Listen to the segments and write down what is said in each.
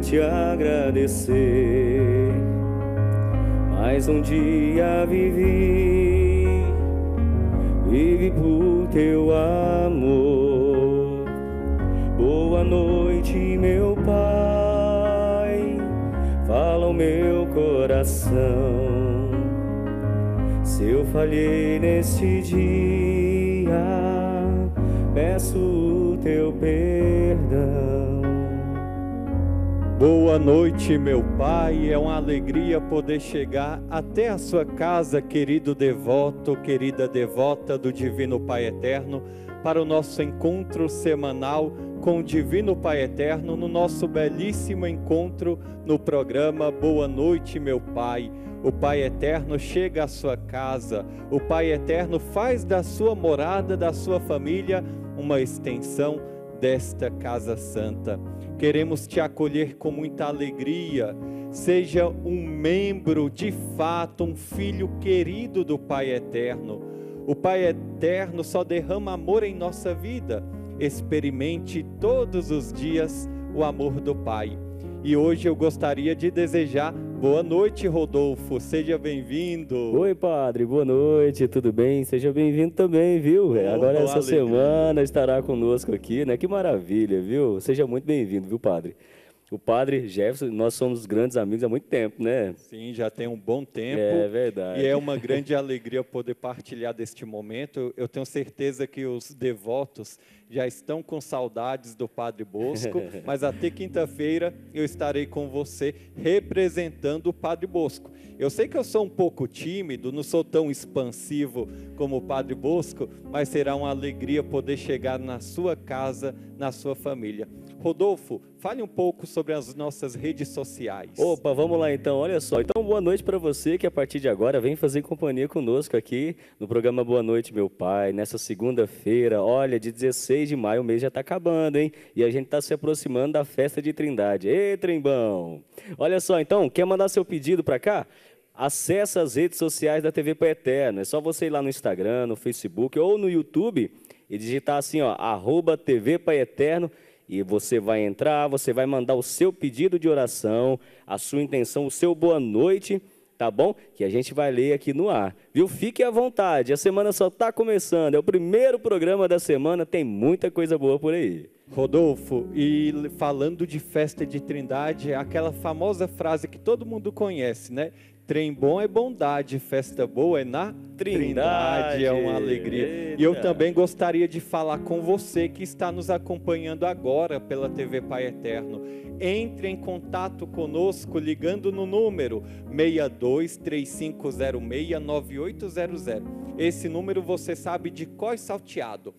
te agradecer. Mais um dia vivi por teu amor. Boa noite, meu Pai, fala o meu coração. Se eu falhei neste dia, peço o teu perdão. Boa noite, meu Pai, é uma alegria poder chegar até a sua casa, querido devoto, querida devota do Divino Pai Eterno, para o nosso encontro semanal com o Divino Pai Eterno, no nosso belíssimo encontro no programa Boa Noite, meu Pai. O Pai Eterno chega à sua casa, o Pai Eterno faz da sua morada, da sua família, uma extensão desta Casa Santa. Queremos te acolher com muita alegria. Seja um membro, de fato, um filho querido do Pai Eterno. O Pai Eterno só derrama amor em nossa vida. Experimente todos os dias o amor do Pai. E hoje eu gostaria de desejar boa noite, Rodolfo. Seja bem-vindo. Oi, padre. Boa noite. Tudo bem? Seja bem-vindo também, viu? Agora essa semana estará conosco aqui, né? Que maravilha, viu? Seja muito bem-vindo, viu, padre? O padre Jefferson, nós somos grandes amigos há muito tempo, né? Sim, já tem um bom tempo. É verdade. E é uma grande alegria poder partilhar deste momento. Eu tenho certeza que os devotos já estão com saudades do Padre Bosco, mas até quinta-feira eu estarei com você representando o Padre Bosco. Eu sei que eu sou um pouco tímido, não sou tão expansivo como o Padre Bosco, mas será uma alegria poder chegar na sua casa, na sua família. Rodolfo, fale um pouco sobre as nossas redes sociais. Opa, vamos lá então, olha só. Então, boa noite para você que a partir de agora vem fazer companhia conosco aqui no programa Boa Noite, meu Pai. Nessa segunda-feira, olha, de 16 de maio, o mês já está acabando, hein? E a gente está se aproximando da festa de Trindade. Ê, trembão! Olha só, então, quer mandar seu pedido para cá? Acesse as redes sociais da TV Pai Eterno. É só você ir lá no Instagram, no Facebook ou no YouTube e digitar assim, ó, @TV Pai Eterno. E você vai entrar, você vai mandar o seu pedido de oração, a sua intenção, o seu boa noite, tá bom? Que a gente vai ler aqui no ar, viu? Fique à vontade, a semana só está começando, é o primeiro programa da semana, tem muita coisa boa por aí. Rodolfo, e falando de festa de Trindade, é aquela famosa frase que todo mundo conhece, né? Trem bom é bondade, festa boa é na Trindade, é uma alegria. Eita. E eu também gostaria de falar com você que está nos acompanhando agora pela TV Pai Eterno. Entre em contato conosco ligando no número 6235069800. Esse número você sabe de cor salteado.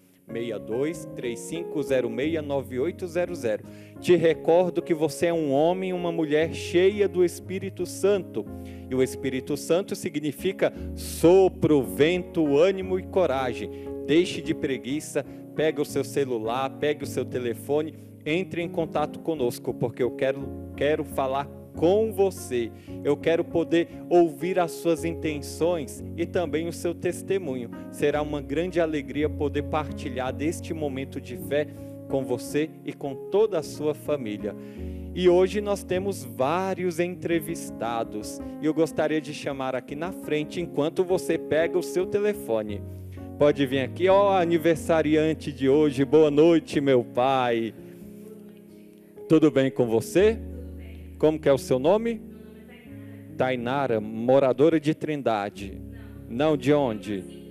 6235069800. Te recordo que você é um homem e uma mulher cheia do Espírito Santo. E o Espírito Santo significa sopro, vento, ânimo e coragem. Deixe de preguiça, pega o seu celular, pegue o seu telefone, entre em contato conosco, porque eu quero falar com você. Eu quero poder ouvir as suas intenções e também o seu testemunho. Será uma grande alegria poder partilhar deste momento de fé com você e com toda a sua família. E hoje nós temos vários entrevistados e eu gostaria de chamar aqui na frente enquanto você pega o seu telefone. Pode vir aqui, ó, aniversariante de hoje. Boa noite, meu pai. Tudo bem com você? Como que é o seu nome? Tainara, moradora de Trindade. Não, de onde?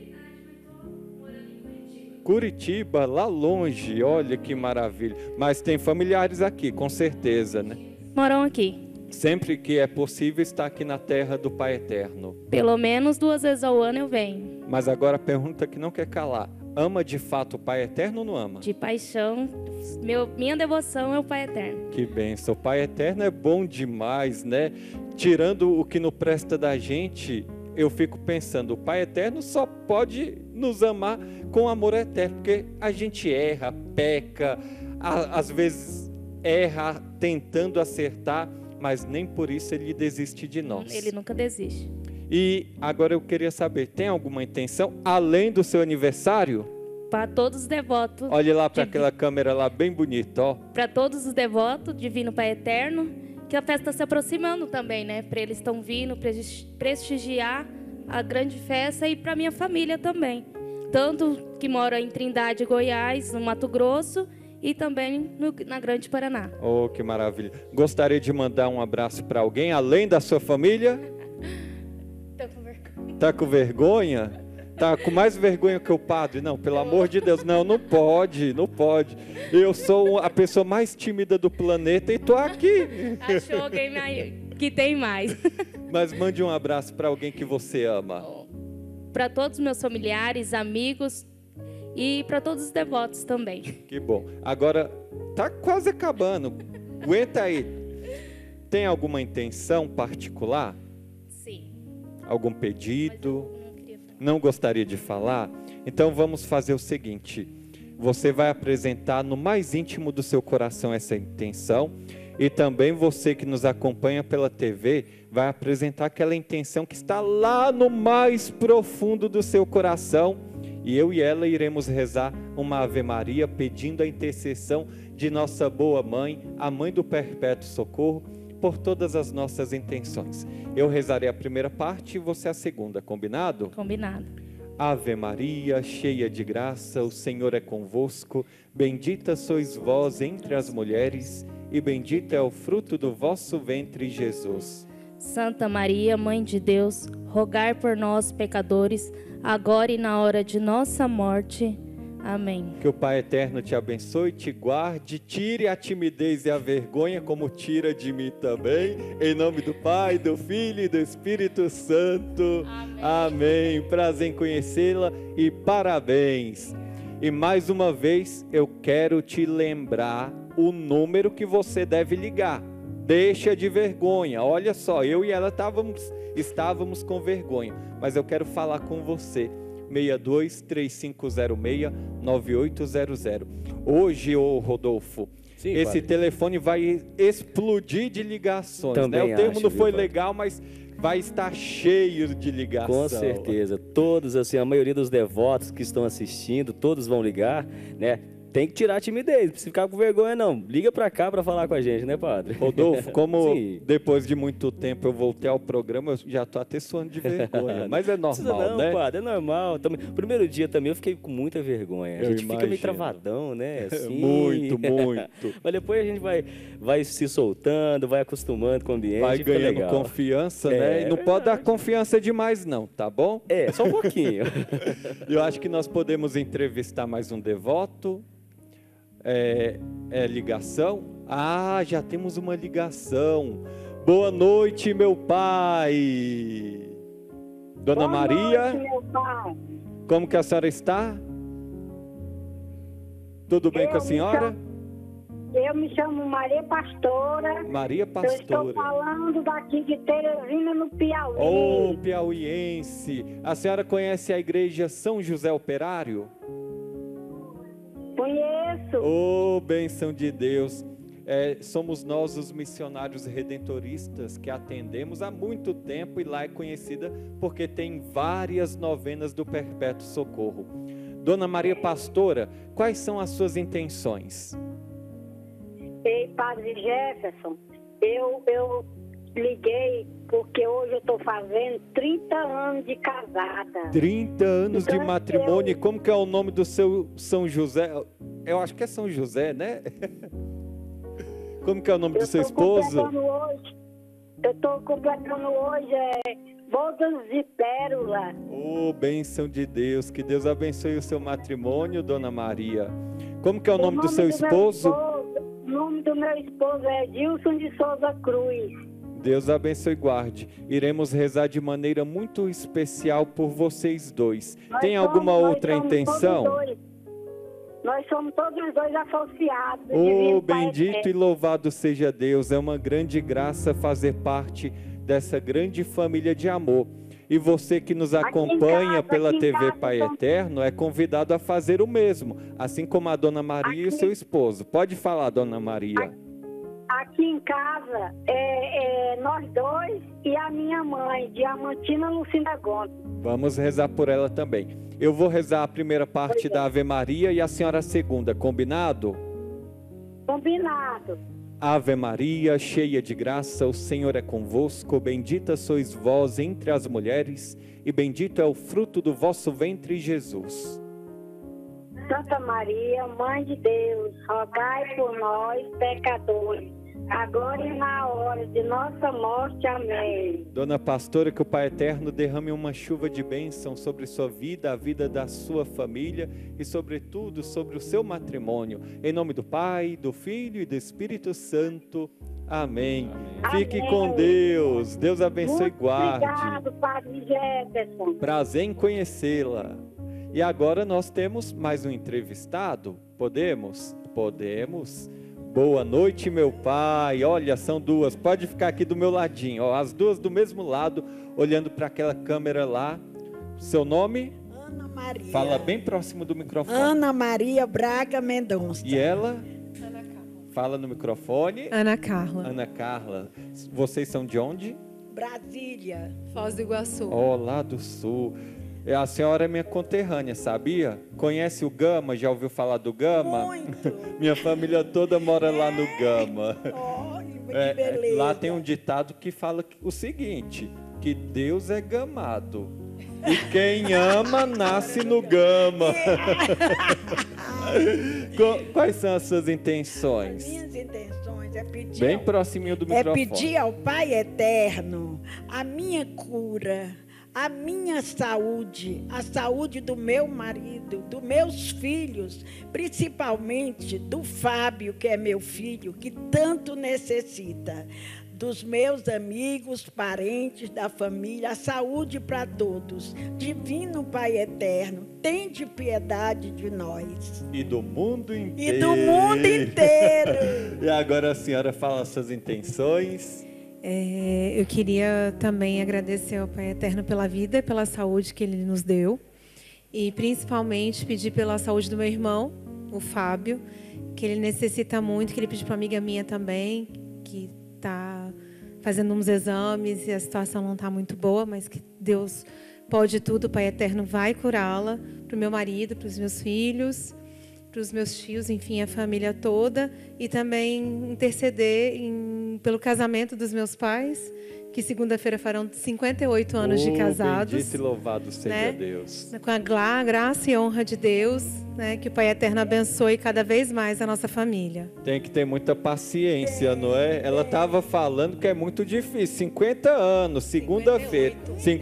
Curitiba, lá longe, olha que maravilha. Mas tem familiares aqui, com certeza, né? Moram aqui. Sempre que é possível estar aqui na terra do Pai Eterno. Pelo menos 2 vezes ao ano eu venho. Mas agora a pergunta que não quer calar. Ama de fato o Pai Eterno ou não ama? De paixão, minha devoção é o Pai Eterno. Que bênção, o Pai Eterno é bom demais, né? Tirando o que não presta da gente, eu fico pensando, o Pai Eterno só pode nos amar com amor eterno, porque a gente erra, peca, às vezes erra tentando acertar, mas nem por isso ele desiste de nós. Ele nunca desiste. E agora eu queria saber, tem alguma intenção, além do seu aniversário? Para todos os devotos. Olhe lá para aquela câmera lá, bem bonita, ó. Para todos os devotos, Divino Pai Eterno, que a festa está se aproximando também, né? Para eles estão vindo prestigiar a grande festa e para minha família também. Tanto que mora em Trindade, Goiás, no Mato Grosso, e também na Grande Paraná. Oh, que maravilha. Gostaria de mandar um abraço para alguém, além da sua família? Tô com vergonha. Tá com vergonha? Tá com mais vergonha que o padre? Não, pelo amor de Deus, não pode, não pode. Eu sou a pessoa mais tímida do planeta e tô aqui. Achou alguém que tem mais. Mas mande um abraço para alguém que você ama. Para todos os meus familiares, amigos e para todos os devotos também. Que bom. Agora, tá quase acabando. Aguenta aí. Tem alguma intenção particular? Sim. Algum pedido? Mas eu não queria falar. Não gostaria de falar? Então vamos fazer o seguinte. Você vai apresentar no mais íntimo do seu coração essa intenção. E também você que nos acompanha pela TV vai apresentar aquela intenção que está lá no mais profundo do seu coração. E eu e ela iremos rezar uma Ave Maria pedindo a intercessão de nossa boa mãe, a mãe do Perpétuo Socorro, por todas as nossas intenções. Eu rezarei a primeira parte e você a segunda, combinado? Combinado. Ave Maria, cheia de graça, o Senhor é convosco. Bendita sois vós entre as mulheres e bendito é o fruto do vosso ventre, Jesus. Santa Maria, Mãe de Deus, rogai por nós, pecadores, agora e na hora de nossa morte. Amém. Que o Pai Eterno te abençoe, te guarde, tire a timidez e a vergonha, como tira de mim também. Em nome do Pai, do Filho e do Espírito Santo. Amém. Amém. Prazer em conhecê-la e parabéns. E mais uma vez eu quero te lembrar o número que você deve ligar. Deixa de vergonha. Olha só, eu e ela estávamos com vergonha, mas eu quero falar com você. 62-3506-9800. Hoje, ô Rodolfo, Sim, esse padre. telefone vai explodir de ligações, Também né? O termo acho, não viu, foi padre? legal, mas vai estar cheio de ligação. Com certeza, todos, assim, a maioria dos devotos que estão assistindo, todos vão ligar, né? Tem que tirar a timidez, não precisa ficar com vergonha não. Liga pra cá pra falar com a gente, né, padre? Rodolfo, como Sim. depois de muito tempo eu voltei ao programa, eu já tô até suando de vergonha, mas é Não precisa normal, não, né? padre, é normal. Também, o primeiro dia também eu fiquei com muita vergonha. A Eu gente fica meio imagino. travadão, né? Assim. Muito, muito. Mas depois a gente vai se soltando, vai acostumando com o ambiente. Vai fica ganhando legal. confiança, né? E não pode dar confiança demais não, tá bom? É, só um pouquinho. Eu acho que nós podemos entrevistar mais um devoto. Ligação? Ah, já temos uma ligação. Boa noite, meu pai. Dona Maria, Noite, meu pai. como que a senhora está? Tudo bem com a senhora? Eu me chamo Maria Pastora. Maria Eu estou Pastora. falando daqui de Teresina, no Piauí. Oh, piauiense. A senhora conhece a igreja São José Operário? Conheço. Oh, bênção de Deus. Somos nós os missionários redentoristas que atendemos há muito tempo e lá é conhecida porque tem várias novenas do Perpétuo Socorro. Dona Maria Pastora, quais são as suas intenções? Ei, Padre Jefferson, eu liguei porque hoje eu estou fazendo 30 anos de casada. 30 anos de Então, matrimônio. E como que é o nome do seu São José? Eu acho que é São José, né? Como que é o nome do seu esposo? Eu estou completando hoje bodas de pérola. Oh, bênção de Deus. Que Deus abençoe o seu matrimônio, Dona Maria. Como que é o nome do seu esposo? O nome do meu esposo é Gilson de Souza Cruz. Deus abençoe e guarde. Iremos rezar de maneira muito especial por vocês dois. Tem alguma outra intenção? Nós somos todos os dois associados. Oh, bendito e louvado seja Deus. É uma grande graça fazer parte dessa grande família de amor. E você que nos acompanha pela TV Pai Eterno é convidado a fazer o mesmo, assim como a Dona Maria e o seu esposo. Pode falar, Dona Maria. Aqui em casa, nós dois e a minha mãe, Diamantina Lucinda Gomes. Vamos rezar por ela também. Eu vou rezar a primeira parte da Ave Maria e a senhora a segunda, combinado? Combinado. Ave Maria, cheia de graça, o Senhor é convosco. Bendita sois vós entre as mulheres, e bendito é o fruto do vosso ventre, Jesus. Santa Maria, Mãe de Deus, rogai por nós, pecadores, agora e na hora de nossa morte. Amém. Dona Pastora, que o Pai Eterno derrame uma chuva de bênção sobre sua vida, a vida da sua família e, sobretudo, sobre o seu matrimônio. Em nome do Pai, do Filho e do Espírito Santo. Amém. Fique com Deus. Deus abençoe e guarde. Obrigado, Padre Jefferson. Prazer em conhecê-la. E agora nós temos mais um entrevistado. Podemos? Podemos. Boa noite, meu pai. Olha, são duas. Pode ficar aqui do meu ladinho. Ó, as duas do mesmo lado, olhando para aquela câmera lá. Seu nome? Ana Maria. Fala bem próximo do microfone. Ana Maria Braga Mendonça. E ela? Ana Carla. Fala no microfone. Ana Carla. Ana Carla. Vocês são de onde? Brasília. Foz do Iguaçu. Ó, lá do sul. A senhora é minha conterrânea, sabia? Conhece o Gama? Já ouviu falar do Gama? Muito. Minha família toda mora lá no Gama. Olha, que beleza. Lá tem um ditado que fala o seguinte, que Deus é gamado. E quem ama, nasce no Gama. Quais são as suas intenções? Minhas intenções é pedir, Bem proximinho do microfone. é pedir ao Pai Eterno a minha cura, a minha saúde, a saúde do meu marido, dos meus filhos, principalmente do Fábio, que é meu filho, que tanto necessita, dos meus amigos, parentes, da família, a saúde para todos. Divino Pai Eterno, tende piedade de nós. E do mundo inteiro. E do mundo inteiro. E agora a senhora fala as suas intenções. Eu queria também agradecer ao Pai Eterno pela vida e pela saúde que Ele nos deu. E principalmente pedir pela saúde do meu irmão, o Fábio, que ele necessita muito, que ele pediu para uma amiga minha também, que está fazendo uns exames e a situação não está muito boa, mas que Deus pode tudo, o Pai Eterno vai curá-la, para o meu marido, para os meus filhos, para os meus tios, enfim, a família toda, e também interceder pelo casamento dos meus pais, que segunda-feira farão 58 anos de casados. Bendito e louvado seja, né? Deus. Com a graça e honra de Deus, né? Que o Pai Eterno abençoe cada vez mais a nossa família. Tem que ter muita paciência, não é? Ela estava falando que é muito difícil. 50 anos, segunda-feira.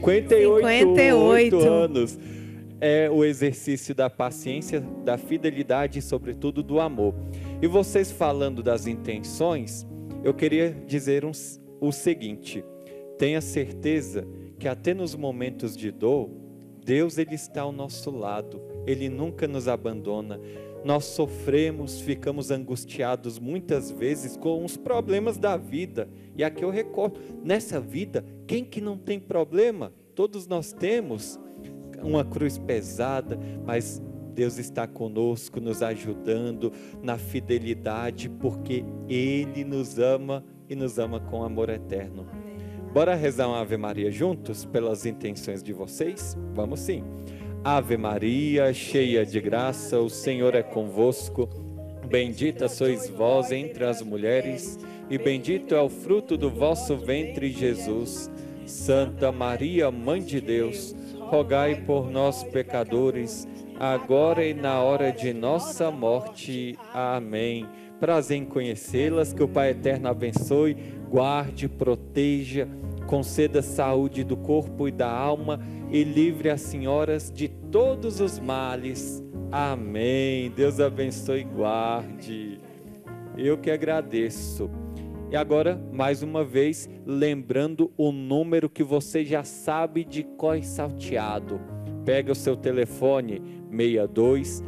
58 anos. É o exercício da paciência, da fidelidade e, sobretudo, do amor. E vocês falando das intenções, eu queria dizer o seguinte: tenha certeza que até nos momentos de dor, Deus ele está ao nosso lado, Ele nunca nos abandona. Nós sofremos, ficamos angustiados muitas vezes com os problemas da vida. E aqui eu recordo, nessa vida, quem que não tem problema? Todos nós temos uma cruz pesada, mas Deus está conosco, nos ajudando na fidelidade, porque Ele nos ama e nos ama com amor eterno. Bora rezar uma Ave Maria juntos, pelas intenções de vocês? Vamos sim. Ave Maria, cheia de graça, o Senhor é convosco. Bendita sois vós entre as mulheres, e bendito é o fruto do vosso ventre, Jesus. Santa Maria, Mãe de Deus, rogai por nós, pecadores, agora e na hora de nossa morte. Amém. Prazer em conhecê-las, que o Pai Eterno abençoe, guarde, proteja, conceda saúde do corpo e da alma e livre as senhoras de todos os males. Amém. Deus abençoe e guarde. Eu que agradeço. E agora, mais uma vez, lembrando o número que você já sabe de cor e salteado. Pega o seu telefone, 62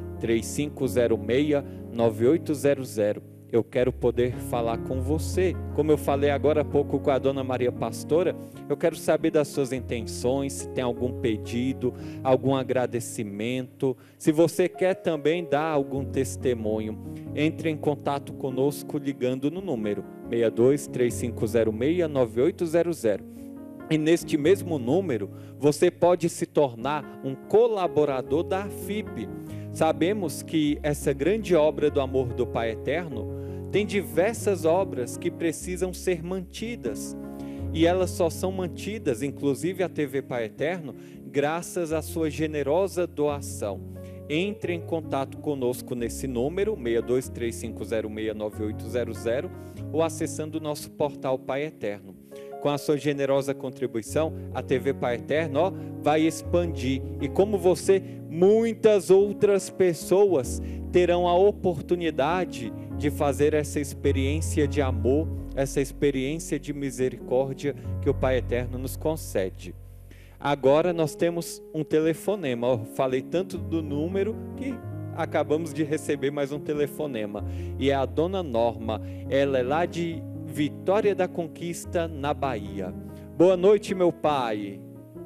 3506 9800. Eu quero poder falar com você. Como eu falei agora há pouco com a Dona Maria Pastora, eu quero saber das suas intenções, se tem algum pedido, algum agradecimento. Se você quer também dar algum testemunho, entre em contato conosco ligando no número 62 3506 9800. E neste mesmo número, você pode se tornar um colaborador da AFIP. Sabemos que essa grande obra do amor do Pai Eterno Tem diversas obras que precisam ser mantidas. E elas só são mantidas, inclusive a TV Pai Eterno, graças à sua generosa doação. Entre em contato conosco nesse número, 6235069800, ou acessando o nosso portal Pai Eterno. Com a sua generosa contribuição, a TV Pai Eterno vai expandir. E como você, muitas outras pessoas terão a oportunidade de fazer essa experiência de amor, essa experiência de misericórdia que o Pai Eterno nos concede. Agora nós temos um telefonema. Eu falei tanto do número que acabamos de receber mais um telefonema. E é a dona Norma. Ela é lá de Vitória da Conquista, na Bahia. Boa noite, meu pai.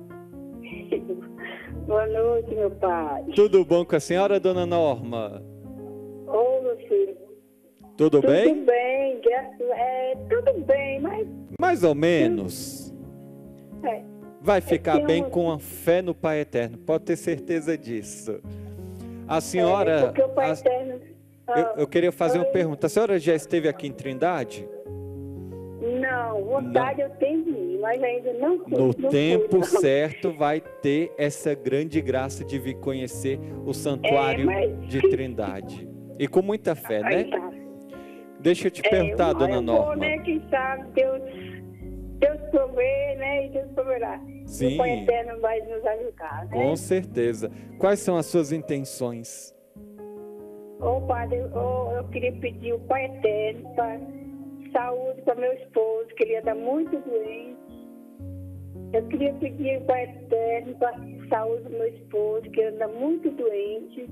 Boa noite, meu pai. Tudo bom com a senhora, dona Norma? Ô, meu filho. Tudo bem? Tudo bem, tudo bem, mas... Mais ou menos. Vai ficar bem com a fé no Pai Eterno, pode ter certeza disso. A senhora... porque o Pai Eterno... Eu queria fazer uma pergunta. A senhora já esteve aqui em Trindade? Não, vontade eu tenho de ir, mas ainda não fui. No tempo certo vai ter essa grande graça de vir conhecer o santuário de Trindade. E com muita fé, né? Tá. Deixa eu te perguntar, dona Norma. Né, quem sabe Deus provê, né? E Deus proverá. Sim. O Pai Eterno vai nos ajudar, né? Com certeza. Quais são as suas intenções? Ô, Padre, eu queria pedir o Pai Eterno para saúde para meu esposo, que ele ia estar muito doente. Eu queria pedir o Pai Eterno para saúde do meu esposo, que ele anda muito doente.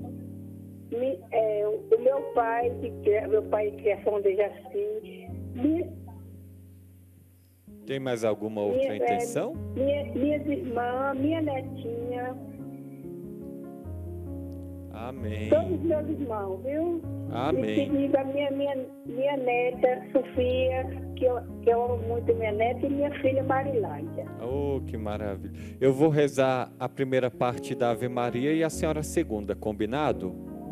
O meu pai de criação de Jaci. Tem mais alguma outra intenção? Minhas irmãs, minha netinha. Amém. Todos os meus irmãos, viu? Amém. E pedir a minha neta, Sofia, que eu amo muito minha neta, e minha filha, Marilândia. Oh, que maravilha. Eu vou rezar a primeira parte da Ave Maria e a senhora a segunda, combinado?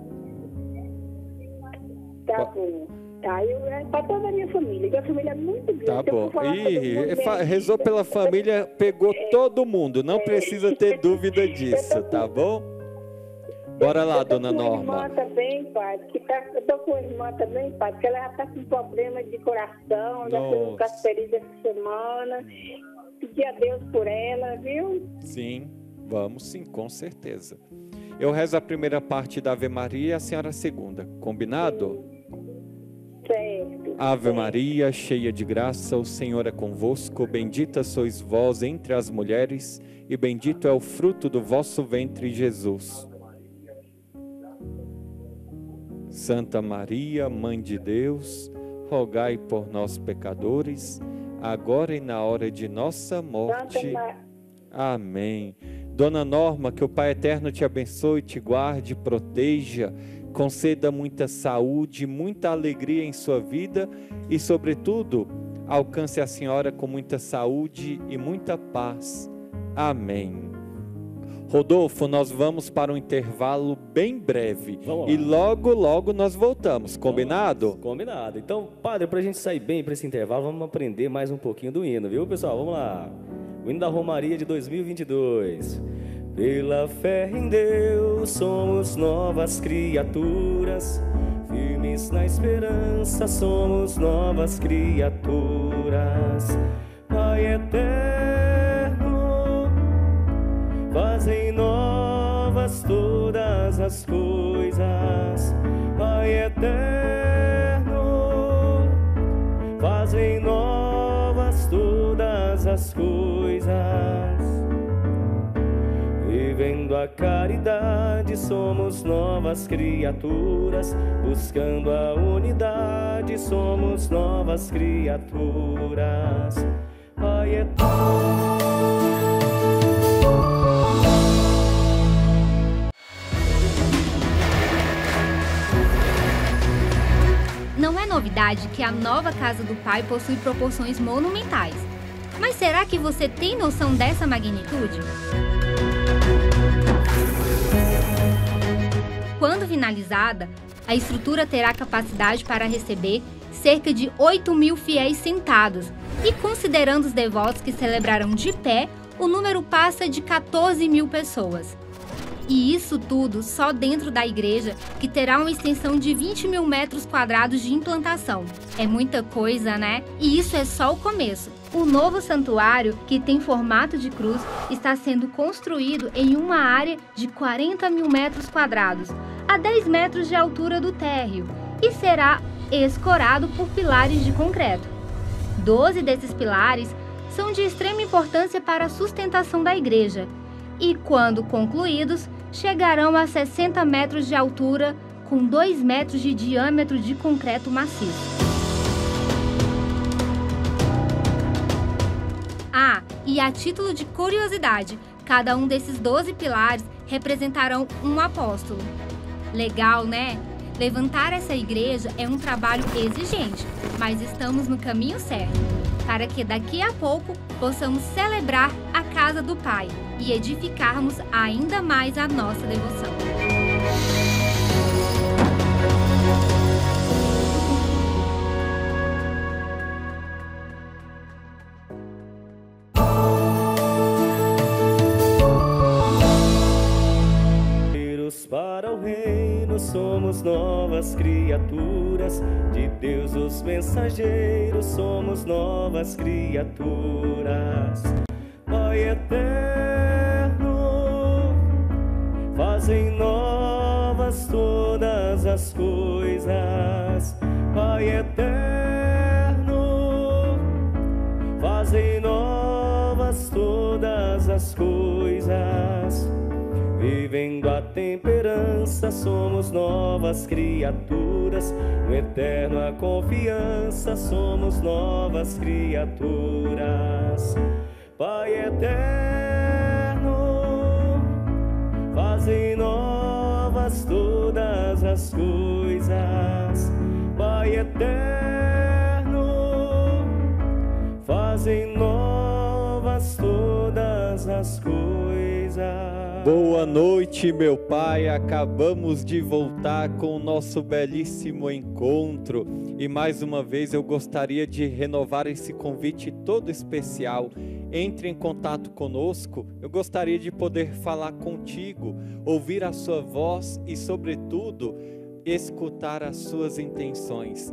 Tá bom. Tá, para toda a minha família. Minha família é muito grande. Tá bom. Rezou pela família, pegou todo mundo. Não precisa ter dúvida disso, tá bom? Bora lá, dona Norma. Eu tô com uma irmã também, pai, eu tô com uma irmã também, pai, porque ela já tá com problema de coração, já fez um casperido essa semana. Pedir a Deus por ela, viu? Sim, vamos sim, com certeza. Eu rezo a primeira parte da Ave Maria e a senhora a segunda. Combinado? Certo. Ave Maria, cheia de graça, o Senhor é convosco. Bendita sois vós entre as mulheres e bendito é o fruto do vosso ventre, Jesus. Santa Maria, Mãe de Deus, rogai por nós pecadores, agora e na hora de nossa morte. Amém. Dona Norma, que o Pai Eterno te abençoe, te guarde, proteja, conceda muita saúde, muita alegria em sua vida e, sobretudo, alcance a senhora com muita saúde e muita paz. Amém. Rodolfo, nós vamos para um intervalo bem breve e logo nós voltamos, combinado? Combinado. Então, padre, para a gente sair bem para esse intervalo, vamos aprender mais um pouquinho do hino, viu, pessoal? Vamos lá. O hino da Romaria de 2022. Pela fé em Deus somos novas criaturas, firmes na esperança somos novas criaturas. Pai eterno, fazem novas todas as coisas. Pai eterno, fazem novas todas as coisas. Vivendo a caridade somos novas criaturas, buscando a unidade somos novas criaturas. Pai eterno. Não é novidade que a nova Casa do Pai possui proporções monumentais. Mas será que você tem noção dessa magnitude? Quando finalizada, a estrutura terá capacidade para receber cerca de 8.000 fiéis sentados. E considerando os devotos que celebrarão de pé, o número passa de 14.000 pessoas. E isso tudo só dentro da igreja, que terá uma extensão de 20.000 metros quadrados de implantação. É muita coisa, né? E isso é só o começo. O novo santuário, que tem formato de cruz, está sendo construído em uma área de 40.000 metros quadrados, a 10 metros de altura do térreo, e será escorado por pilares de concreto. 12 desses pilares são de extrema importância para a sustentação da igreja, e quando concluídos, chegarão a 60 metros de altura, com 2 metros de diâmetro de concreto maciço. Ah, e a título de curiosidade, cada um desses 12 pilares representarão um apóstolo. Legal, né? Levantar essa igreja é um trabalho exigente, mas estamos no caminho certo, para que daqui a pouco possamos celebrar a casa do Pai e edificarmos ainda mais a nossa devoção. Para o reino somos novas criaturas, de Deus os mensageiros somos novas criaturas. Pai eterno, fazem novas todas as coisas. Pai eterno, fazem novas todas as coisas. Vivendo a temperança, somos novas criaturas. No eterno a confiança, somos novas criaturas. Pai eterno, fazem novas todas as coisas. Pai eterno, fazem novas todas as coisas. Boa noite, meu Pai. Acabamos de voltar com o nosso belíssimo encontro e mais uma vez eu gostaria de renovar esse convite todo especial. Entre em contato conosco, eu gostaria de poder falar contigo, ouvir a sua voz e, sobretudo, escutar as suas intenções.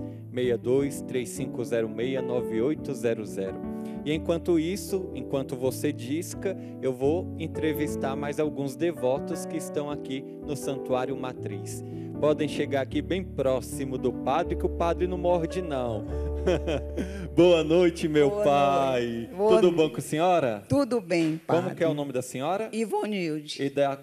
62-3506-9800. E enquanto isso, enquanto você disca, eu vou entrevistar mais alguns devotos que estão aqui no Santuário Matriz. Podem chegar aqui bem próximo do padre, que o padre não morde não. Boa noite, meu pai. Tudo bom com a senhora? Tudo bem, padre. Como que é o nome da senhora? Ivonilde. E da...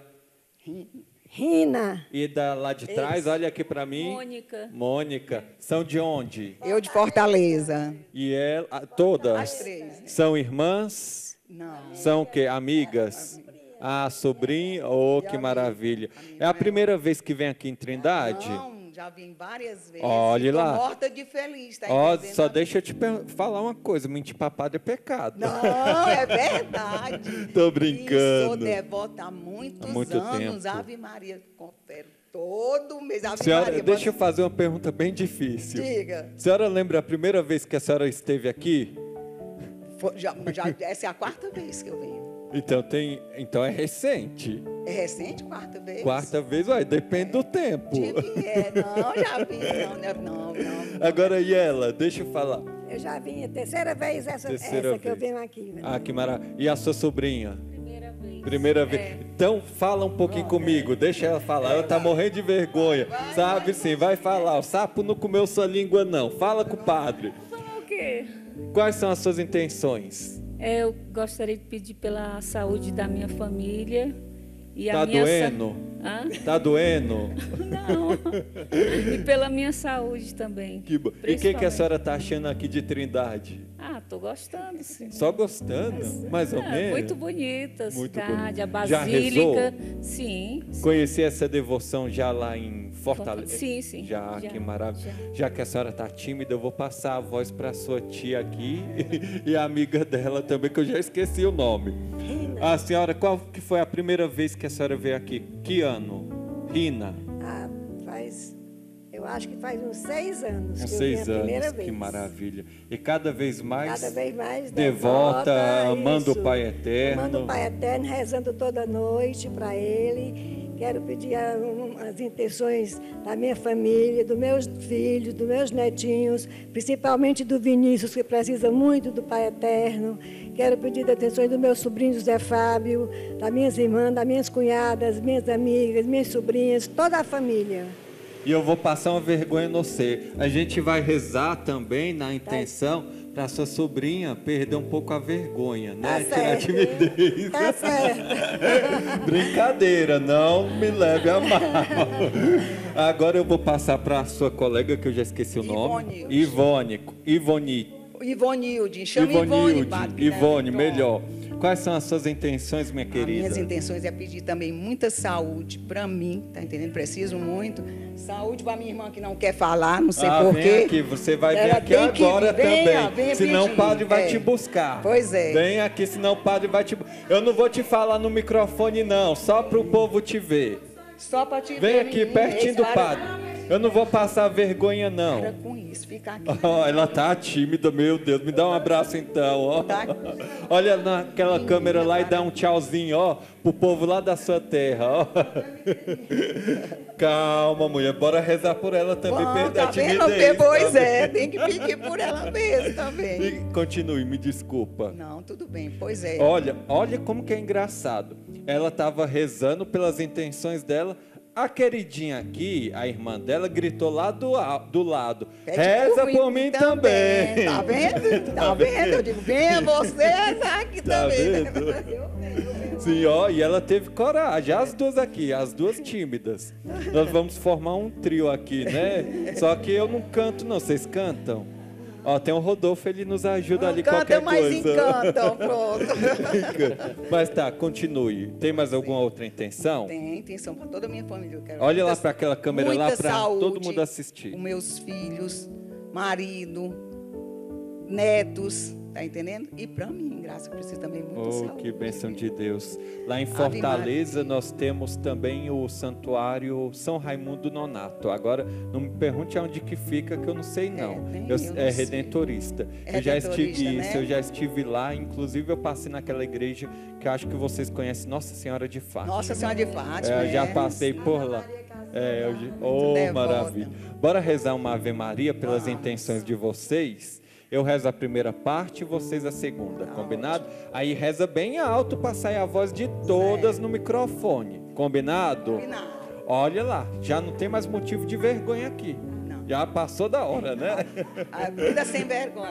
Rina. E da lá de trás, olha aqui para mim. Mônica. Mônica. São de onde? Eu de Fortaleza. E ela, todas? As três. São irmãs? Não. São o quê? Amigas? Ah, sobrinha? Oh, que maravilha. É a primeira vez que vem aqui em Trindade? Não, já vim várias vezes. Olhe lá. Tô morta de feliz, tá Ó, entendendo? só deixa eu te falar uma coisa, mentir pra padre é pecado. Não, é verdade. Tô E brincando. sou devota há muitos muito anos. tempo. Ave Maria, confere todo mês. Ave Senhora, Maria. deixa eu fazer uma pergunta bem difícil. Diga. A senhora lembra a primeira vez que a senhora esteve aqui? Essa é a 4ª vez que eu venho. Então é recente. É recente, 4ª vez? 4ª vez, ué, depende do tempo. Não, já vi. Não. Agora, e ela? Deixa eu falar. Eu já vim a terceira vez essa Terceira que eu vez. venho aqui. Né? Ah, que maravilha. E a sua sobrinha? Primeira vez. Primeira vez. Então, fala um pouquinho comigo. Deixa ela falar. Ela tá morrendo de vergonha. Sabe sim, vai falar. O sapo não comeu sua língua, não. Fala com o padre. O quê? Quais são as suas intenções? Eu gostaria de pedir pela saúde da minha família. E Tá a minha doendo? Hã? Tá doendo? Não. E pela minha saúde também. Que bom. E o que a senhora tá achando aqui de Trindade? Ah, tô gostando, sim. Só gostando? Mais ou menos? Muito bonita a Muito cidade, bonito. a Já basílica. rezou? Sim. Conheci essa devoção já lá em Fortaleza? Sim. Já, que maravilha. Já que a senhora está tímida, eu vou passar a voz para a sua tia aqui e a amiga dela também, que eu já esqueci o nome. A senhora, qual que foi a primeira vez que a senhora veio aqui? Que ano? Rina? Ah, faz, eu acho que faz uns 6 anos Uns que eu vim a 6 primeira anos, vez. que maravilha. E cada vez mais devota, amando isso. o Pai Eterno. Amando o Pai Eterno, rezando toda noite para Ele. Quero pedir as intenções da minha família, dos meus filhos, dos meus netinhos, principalmente do Vinícius, que precisa muito do Pai Eterno. Quero pedir as intenções do meu sobrinho José Fábio, das minhas irmãs, das minhas cunhadas, minhas amigas, minhas sobrinhas, toda a família. E eu vou passar uma vergonha no você. A gente vai rezar também na intenção para sua sobrinha perder um pouco a vergonha, né? Tirar a timidez. Tá certo. Brincadeira, não me leve a mal. Agora eu vou passar para a sua colega, que eu já esqueci o nome. Ivonilde, chama Ivone, padre. Ivone, melhor. Quais são as suas intenções, minha querida? As minhas intenções é pedir também muita saúde para mim, tá entendendo? Preciso muito. Saúde para minha irmã que não quer falar, não sei porquê. Vem aqui, você vai vir aqui agora também. Venha senão pedir. O padre vai te buscar. Pois é. Vem aqui, senão o padre vai te buscar. Eu não vou te falar no microfone, não, só para o povo te ver. Só para te ver. Vem aqui, pertinho do padre. Eu não vou passar vergonha, não. Para com isso, fica aqui. Ela tá tímida, meu Deus. Me dá um abraço então, ó. Olha naquela câmera lá e dá um tchauzinho, ó, pro povo lá da sua terra, ó. Calma, mulher, bora rezar por ela também, perder a timidez. Pois é, tem que pedir por ela mesmo também. E continue, me desculpa. Não, tudo bem, pois é. Olha como que é engraçado. Ela estava rezando pelas intenções dela. A queridinha aqui, a irmã dela, gritou lá do lado. Reza por mim também. Tá vendo? Tá vendo? Eu digo, venha você rezar aqui também. Tá vendo? Sim, ó, e ela teve coragem. As duas aqui, as duas tímidas. Nós vamos formar um trio aqui, né? Só que eu não canto, não. Vocês cantam? Ó, tem o Rodolfo, ele nos ajuda ali qualquer coisa. Mas encantam, pronto. Mas tá, continue. Tem mais alguma outra intenção? Tem intenção para toda a minha família. Eu quero olha lá para aquela câmera lá para todo mundo assistir. Os meus filhos, marido, netos, tá entendendo? E para mim, graça, eu preciso também muito saúde. Que bênção de Deus. Lá em Fortaleza nós temos também o Santuário São Raimundo Nonato. Agora, não me pergunte onde que fica, que eu não sei não. É redentorista. Eu já estive lá, inclusive eu passei naquela igreja que eu acho que vocês conhecem, Nossa Senhora de Fátima. Nossa Senhora de Fátima. Eu já passei por lá. Maravilha. Bora rezar uma Ave Maria pelas intenções de vocês. Eu rezo a primeira parte e vocês a segunda, combinado? Aí reza bem alto para sair a voz de todas no microfone, combinado? Combinado. Olha lá, já não tem mais motivo de vergonha aqui. Não. Já passou da hora, né? A vida sem vergonha.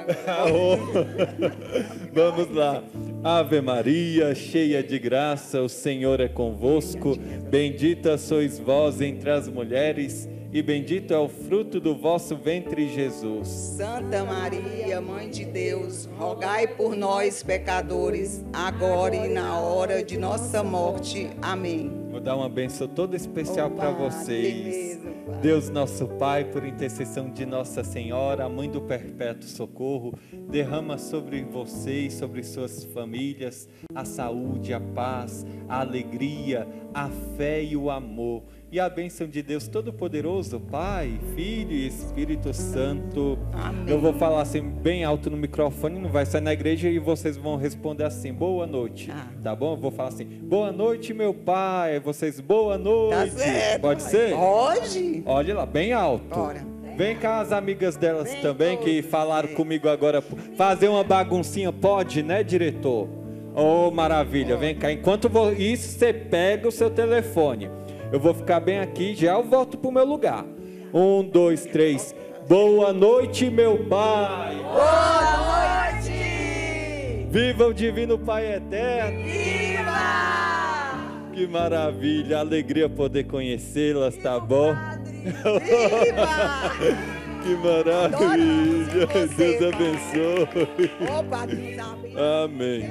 Vamos lá. Ave Maria, cheia de graça, o Senhor é convosco. Bendita sois vós entre as mulheres, e bendito é o fruto do vosso ventre, Jesus. Santa Maria, Mãe de Deus, rogai por nós, pecadores, agora e na hora de nossa morte. Amém. Vou dar uma bênção toda especial para vocês. Deus nosso Pai, por intercessão de Nossa Senhora, a Mãe do Perpétuo Socorro, derrama sobre vocês, sobre suas famílias, a saúde, a paz, a alegria, a fé e o amor. E a bênção de Deus Todo-Poderoso, Pai, Filho e Espírito Santo. Amém. Eu vou falar assim bem alto no microfone, não vai sair na igreja e vocês vão responder assim, boa noite, tá bom? Eu vou falar assim, boa noite meu Pai, vocês boa noite. Tá certo. Pode ser? Pode. Olha lá, bem alto. Bora. Vem cá as amigas delas também que falaram comigo agora, fazer uma baguncinha, pode, né, diretor? Oh, maravilha, vem cá, enquanto isso você pega o seu telefone. Eu vou ficar bem aqui, já eu volto pro meu lugar. 1, 2, 3. Boa noite, meu Pai. Boa noite. Viva o Divino Pai Eterno. Viva! Que maravilha, alegria poder conhecê-las, tá bom? Viva! Que maravilha. Deus abençoe. Opa, Deus abençoe. Amém.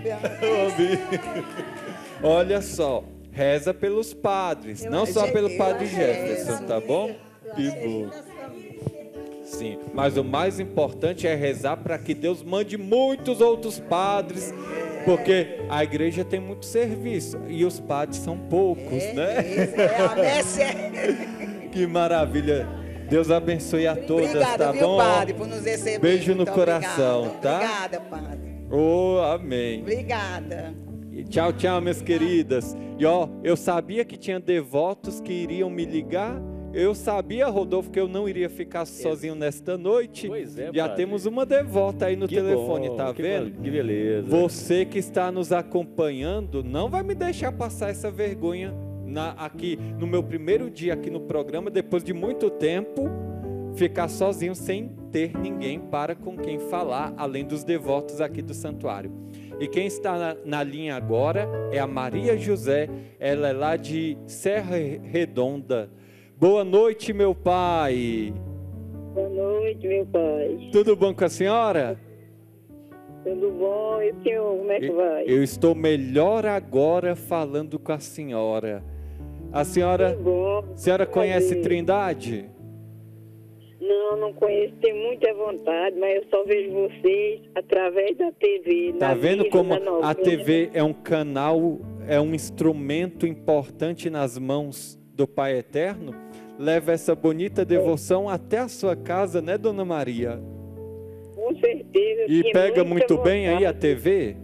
Olha só. Reza pelos padres, não só pelo padre Jefferson, tá bom? Que bom. Sim, mas o mais importante é rezar para que Deus mande muitos outros padres, porque a igreja tem muito serviço e os padres são poucos, né? A messe Que maravilha. Deus abençoe a todas, Obrigada, tá viu, bom? padre, por nos receber. Beijo no Muito coração, obrigada. tá? Obrigada, padre. Oh, amém. Obrigada. E tchau, tchau, minhas queridas. E ó, eu sabia que tinha devotos que iriam me ligar. Eu sabia, Rodolfo, que eu não iria ficar sozinho nesta noite. Pois é, Já padre. temos uma devota aí no Que telefone, bom, tá que vendo? Que beleza. Você que está nos acompanhando, não vai me deixar passar essa vergonha aqui no meu primeiro dia aqui no programa, depois de muito tempo, ficar sozinho sem ter ninguém para com quem falar, além dos devotos aqui do santuário. E quem está na linha agora é a Maria José, ela é lá de Serra Redonda. Boa noite, meu pai. Boa noite, meu pai. Tudo bom com a senhora? Tudo bom? E o senhor, como é que vai? Eu estou melhor agora falando com a senhora. A senhora, Que bom. a senhora conhece Prazer. Trindade? Não, não conheço, tenho muita vontade, mas eu só vejo vocês através da TV. Tá na vendo missa, como na novena. a TV é um canal, é um instrumento importante nas mãos do Pai Eterno? Leva essa bonita devoção até a sua casa, né, Dona Maria? Com certeza. eu E tinha pega muita muito bem aí a vontade. TV?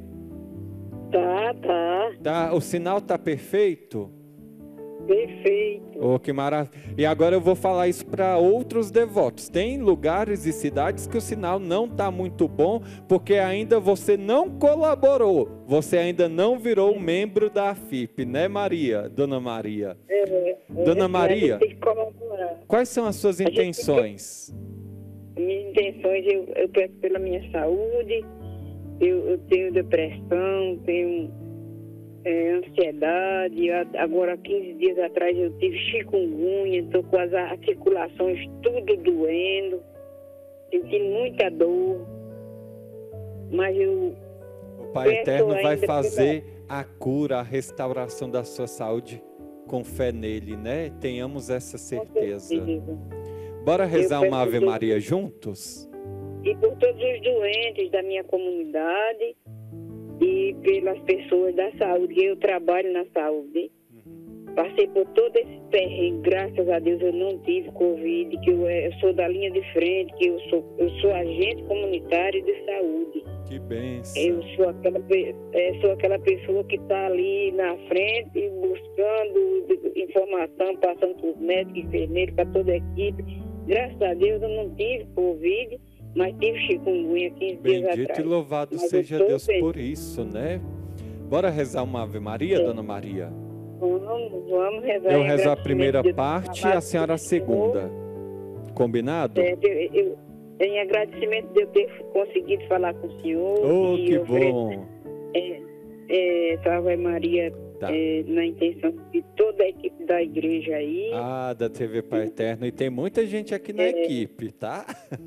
Tá. Tá, o sinal tá perfeito? Perfeito. Oh, que maravilha. E agora eu vou falar isso para outros devotos. Tem lugares e cidades que o sinal não está muito bom, porque ainda você não colaborou. Você ainda não virou membro da AFIP, né, Maria? Dona Maria. Dona Maria, Tem que colaborar. quais são as suas gente tem que- intenções? Minhas intenções, eu peço pela minha saúde, eu tenho depressão, tenho ansiedade. Agora, 15 dias atrás, eu tive chikungunya, estou com as articulações tudo doendo, sentindo muita dor. Mas eu O Pai peço Eterno vai ainda fazer a cura, a restauração da sua saúde com fé nele, né? Tenhamos essa certeza. Bora rezar uma Ave Maria juntos? E por todos os doentes da minha comunidade e pelas pessoas da saúde, que eu trabalho na saúde. Passei por todo esse perrengue, graças a Deus eu não tive Covid, que eu sou da linha de frente, que eu sou agente comunitário de saúde. Que bênção. Eu sou aquela pessoa que está ali na frente, buscando informação, passando para os médicos, enfermeiros, para toda a equipe. Graças a Deus eu não tive Covid, mas tive chikungunya 15 dias atrás. Bendito e louvado Mas eu seja tô Deus bem. por isso, né? Bora rezar uma Ave Maria, Dona Maria? Vamos rezar. Eu em rezo a agradecimento primeira de Deus parte e falar a senhora a com o Senhor. segunda. Combinado? Em agradecimento de eu ter conseguido falar com o senhor. Oh, e que oferecer, bom. essa Ave Maria Tá. na intenção de toda a equipe da igreja aí. Ah, da TV Pai Eterno. E tem muita gente aqui na equipe, tá?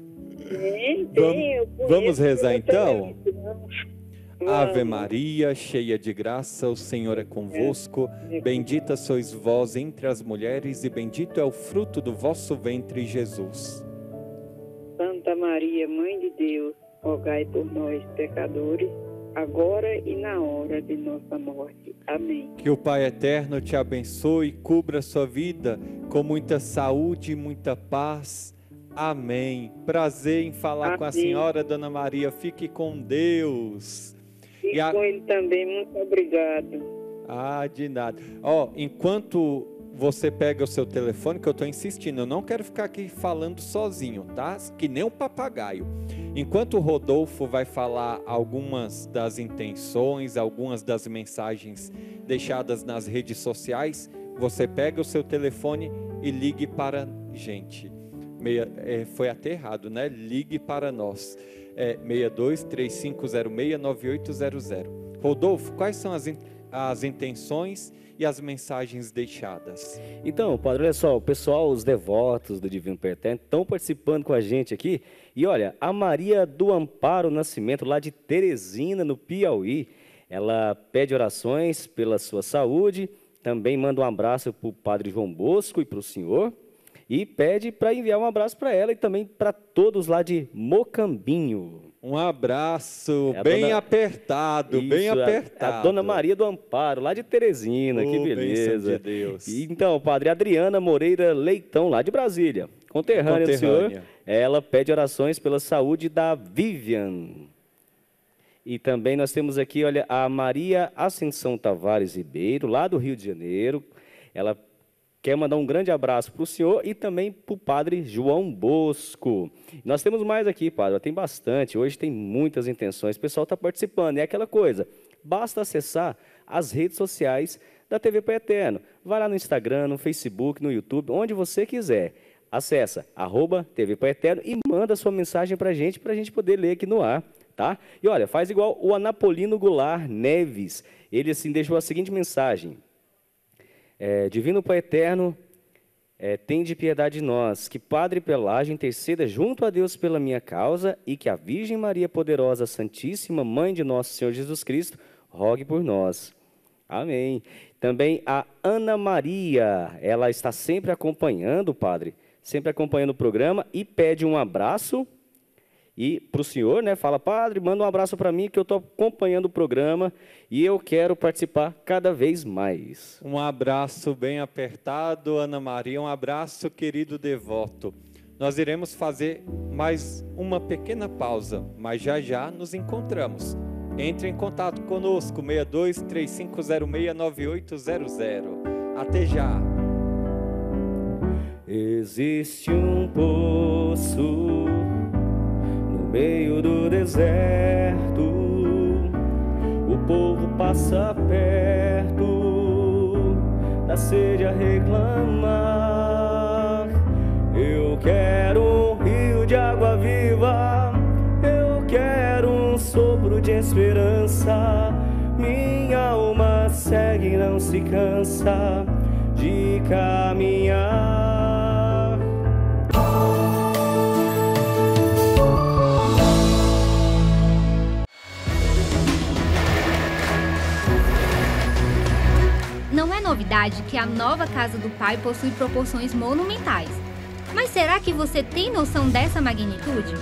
Eu conheço Vamos rezar muita então? gente. Ave Maria, cheia de graça, o Senhor é convosco. Bendita sois vós entre as mulheres e bendito é o fruto do vosso ventre, Jesus. Santa Maria, Mãe de Deus, rogai por nós, pecadores, agora e na hora de nossa morte. Amém. Que o Pai Eterno te abençoe e cubra a sua vida com muita saúde e muita paz. Amém. Prazer em falar com a Amém. senhora, Dona Maria. Fique com Deus. E com ele também, muito obrigado. Ah, de nada. Ó, enquanto você pega o seu telefone, que eu estou insistindo, eu não quero ficar aqui falando sozinho, tá? Que nem um papagaio. Enquanto o Rodolfo vai falar algumas das intenções, algumas das mensagens deixadas nas redes sociais, você pega o seu telefone e ligue para a gente. Foi até errado, né? Ligue para nós. 62-3506-9800. Rodolfo, quais são as intenções e as mensagens deixadas? Então, padre, olha só, o pessoal, os devotos do Divino Pai Eterno estão participando com a gente aqui. E olha, a Maria do Amparo Nascimento, lá de Teresina, no Piauí, ela pede orações pela sua saúde, também manda um abraço para o padre João Bosco e para o senhor, e pede para enviar um abraço para ela e também para todos lá de Mocambinho. Um abraço bem apertado, bem apertado. A Dona Maria do Amparo, lá de Teresina, que beleza. De Deus. E, então, padre Adriana Moreira Leitão, lá de Brasília. conterrânea do senhor. Ela pede orações pela saúde da Vivian. E também nós temos aqui, olha, a Maria Ascensão Tavares Ribeiro, lá do Rio de Janeiro. Ela quer mandar um grande abraço para o senhor e também para o padre João Bosco. Nós temos mais aqui, padre, tem bastante. Hoje tem muitas intenções, o pessoal está participando. É aquela coisa, basta acessar as redes sociais da TV Pai Eterno. Vai lá no Instagram, no Facebook, no YouTube, onde você quiser. Acessa @TV Pai Eterno e manda sua mensagem para a gente poder ler aqui no ar. Tá? E olha, faz igual o Anapolino Goulart Neves. Ele assim deixou a seguinte mensagem: Divino Pai Eterno, tende piedade de nós, que Padre Pelágio interceda junto a Deus pela minha causa e que a Virgem Maria Poderosa, Santíssima Mãe de nosso Senhor Jesus Cristo, rogue por nós. Amém. Também a Ana Maria, ela está sempre acompanhando, padre, sempre acompanhando o programa e pede um abraço. E para o senhor, né, fala, padre, manda um abraço para mim que eu estou acompanhando o programa e eu quero participar cada vez mais. Um abraço bem apertado, Ana Maria, um abraço, querido devoto. Nós iremos fazer mais uma pequena pausa, mas já já nos encontramos. Entre em contato conosco, 62-3506-9800. Até já! Existe um poço meio do deserto, o povo passa perto da sede a reclamar. Eu quero um rio de água viva, eu quero um sopro de esperança. Minha alma segue e não se cansa de caminhar. Não é novidade que a nova Casa do Pai possui proporções monumentais. Mas será que você tem noção dessa magnitude?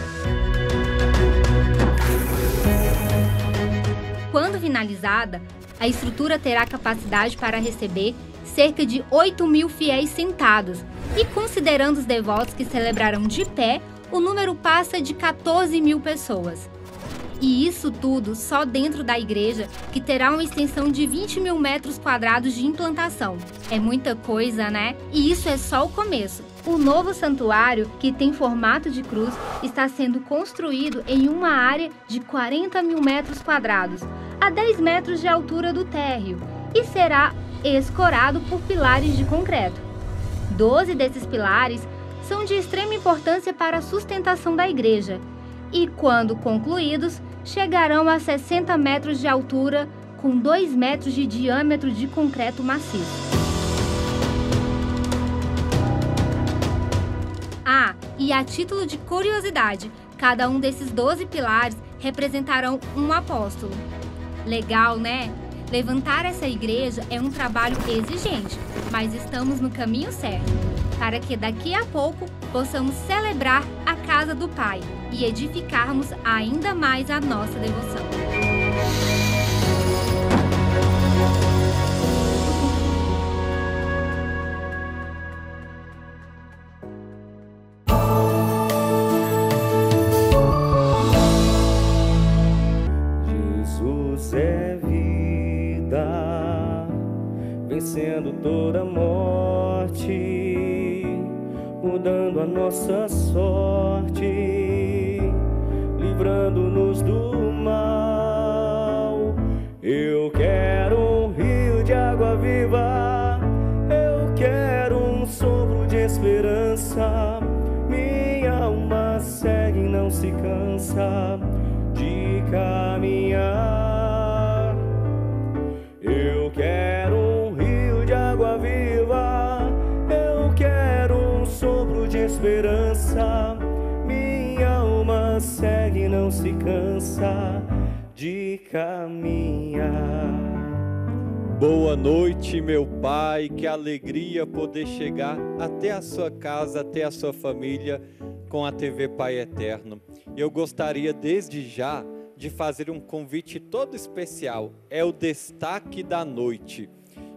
Quando finalizada, a estrutura terá capacidade para receber cerca de 8.000 fiéis sentados. E considerando os devotos que celebrarão de pé, o número passa de 14.000 pessoas. E isso tudo só dentro da igreja, que terá uma extensão de 20.000 metros quadrados de implantação. É muita coisa, né? E isso é só o começo. O novo santuário, que tem formato de cruz, está sendo construído em uma área de 40.000 metros quadrados, a 10 metros de altura do térreo, e será escorado por pilares de concreto. 12 desses pilares são de extrema importância para a sustentação da igreja, e quando concluídos, chegarão a 60 metros de altura, com 2 metros de diâmetro de concreto maciço. Ah, e a título de curiosidade, cada um desses 12 pilares representarão um apóstolo. Legal, né? Levantar essa igreja é um trabalho exigente, mas estamos no caminho certo, para que daqui a pouco possamos celebrar a casa do Pai e edificarmos ainda mais a nossa devoção. Jesus é vida, vencendo toda morte, mudando a nossa sorte, livrando-nos do mal. Eu quero um rio de água viva, eu quero um sopro de esperança. Minha alma segue e não se cansa de caminhar. Eu quero um rio de água viva, eu quero um sopro de esperança. Minha alma segue e não se cansa de caminhar. Boa noite, meu Pai, que alegria poder chegar até a sua casa, até a sua família com a TV Pai Eterno. Eu gostaria desde já de fazer um convite todo especial, é o destaque da noite.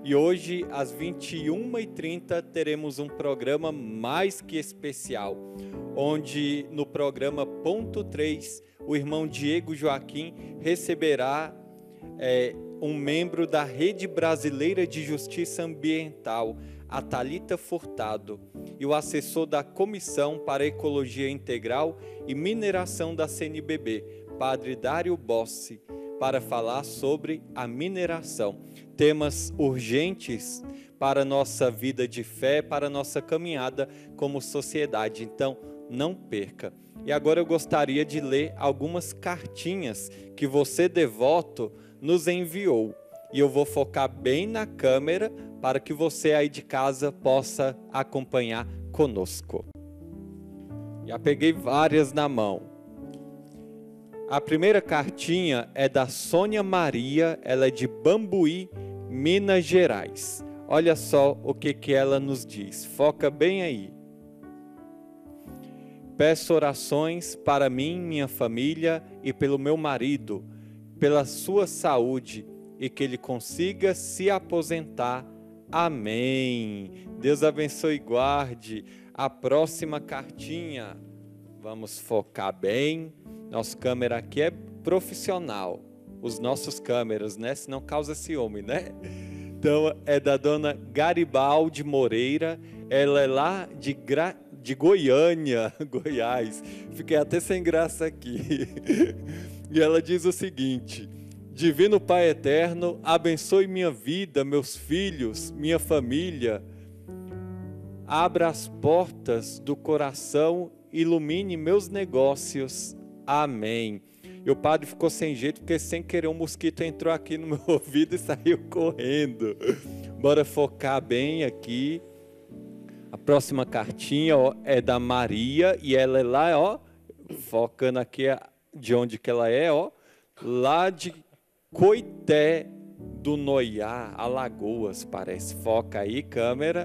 E hoje, às 21h30, teremos um programa mais que especial, onde no programa Ponto 3, o irmão Diego Joaquim receberá um membro da Rede Brasileira de Justiça Ambiental, a Thalita Furtado, e o assessor da Comissão para Ecologia Integral e Mineração da CNBB, Padre Dário Bossi, para falar sobre a mineração. Temas urgentes para a nossa vida de fé, para a nossa caminhada como sociedade. Então, não perca. E agora eu gostaria de ler algumas cartinhas que você, devoto, nos enviou. E eu vou focar bem na câmera para que você aí de casa possa acompanhar conosco. Já peguei várias na mão. A primeira cartinha é da Sônia Maria, ela é de Bambuí, Minas Gerais. Olha só o que ela nos diz, foca bem aí. Peço orações para mim, minha família e pelo meu marido, pela sua saúde e que ele consiga se aposentar. Amém. Deus abençoe e guarde. A próxima cartinha, vamos focar bem. Nossa câmera aqui é profissional, os nossos câmeras, né? Senão causa ciúme, né? Então, é da dona Garibaldi Moreira, ela é lá de Goiânia, Goiás. Fiquei até sem graça aqui. E ela diz o seguinte: Divino Pai Eterno, abençoe minha vida, meus filhos, minha família. Abra as portas do coração, ilumine meus negócios. Amém. E o padre ficou sem jeito, porque sem querer um mosquito entrou aqui no meu ouvido e saiu correndo. Bora focar bem aqui. A próxima cartinha, ó, é da Maria, e ela é lá, ó, focando aqui de onde que ela é, ó, lá de Coité do Noiá, Alagoas, parece. Foca aí, câmera.